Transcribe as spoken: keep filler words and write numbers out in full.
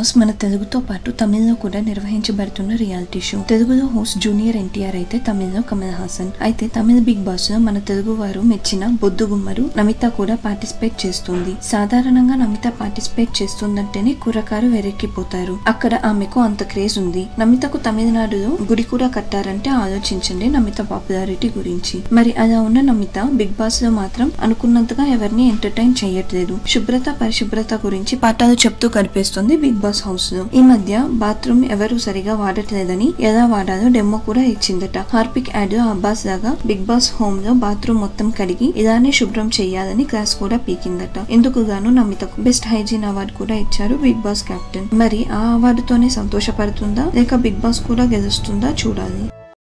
Boss మన తెలుగుతో పాటు తమిళ్లో కూడా నిర్వహించబడుతున్న రియాలిటీ షో. తెలుగులో హోస్ట్ జూనియర్ ఎన్టీఆర్ అయితే తమిళ్లో కమల్ హాసన్. అయితే తమిళ బిగ్ బాస్ లో మన తెలుగు వారు మెచ్చిన బొద్దుగుమ్మరు నమిత కూడా పార్టిసిపేట్ చేస్తుంది. సాధారణంగా నమిత పార్టిసిపేట్ చేస్తుందంటేనే కుర్రకారు వెరెక్కిపోతారు. అక్కడ ఆమెకు అంత క్రేజ్ ఉంది. నమితకు తమిళనాడులో గుడి కూడా కట్టారంటే ఆలోచించండి నమిత పాపులారిటీ గురించి. మరి అలా ఉన్న నమిత బిగ్ బాస్ లో మాత్రం అనుకున్నంతగా ఎవరిని ఎంటర్టైన్ చేయట్లేదు. శుభ్రత పరిశుభ్రత గురించి పాఠాలు చెప్తూ గడిపేస్తుంది బిగ్ బాస్ హౌస్ లో. ఈ మధ్య బాత్రూమ్ ఎవరు సరిగా వాడట్లేదని ఎలా వాడాలో డెమో కూడా ఇచ్చిందట. హార్పిక్ యాడ్ లో అబ్బాస్ లాగా బిగ్ బాస్ హోమ్ లో బాత్రూమ్ మొత్తం కడిగి ఇలానే శుభ్రం చేయాలని క్లాస్ కూడా పీకిందట. ఇందుకు గాను నమితకు బెస్ట్ హైజీన్ అవార్డు కూడా ఇచ్చారు బిగ్ బాస్ కెప్టెన్. మరి ఆ అవార్డుతోనే సంతోషపడుతుందా లేక బిగ్ బాస్ కూడా గెలుస్తుందా చూడాలి.